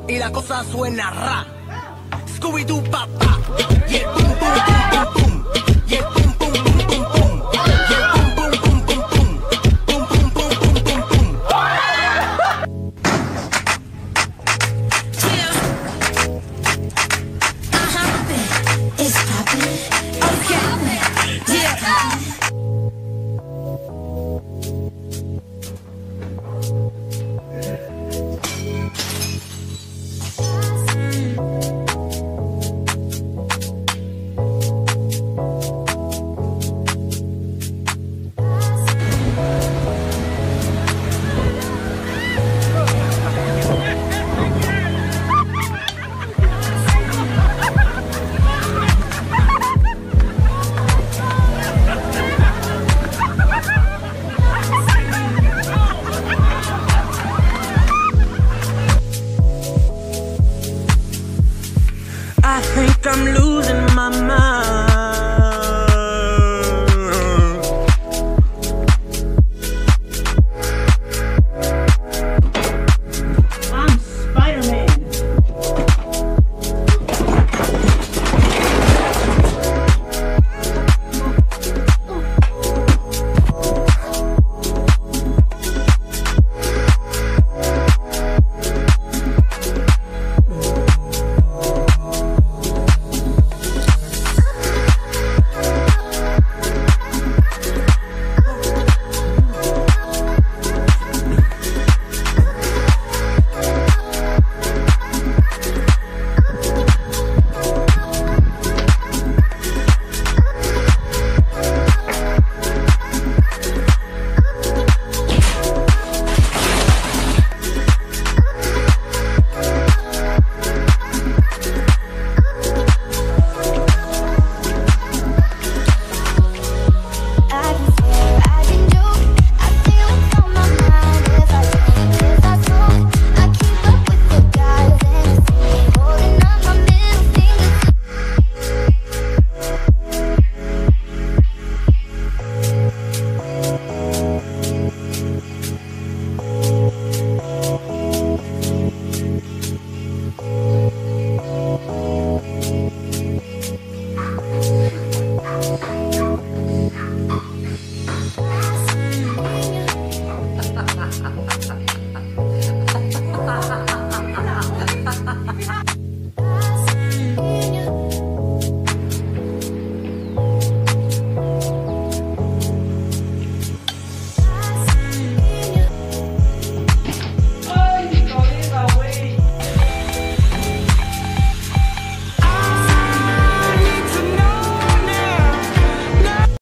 y la cosa suena ra. Scooby-Doo papá. Y el pum pum pum pum pum. Y el pum pum pum pum pum. Y el pum pum pum pum pum. Pum pum pum pum pum pum. It's poppin'. Okay. Yeah. I think I'm losing.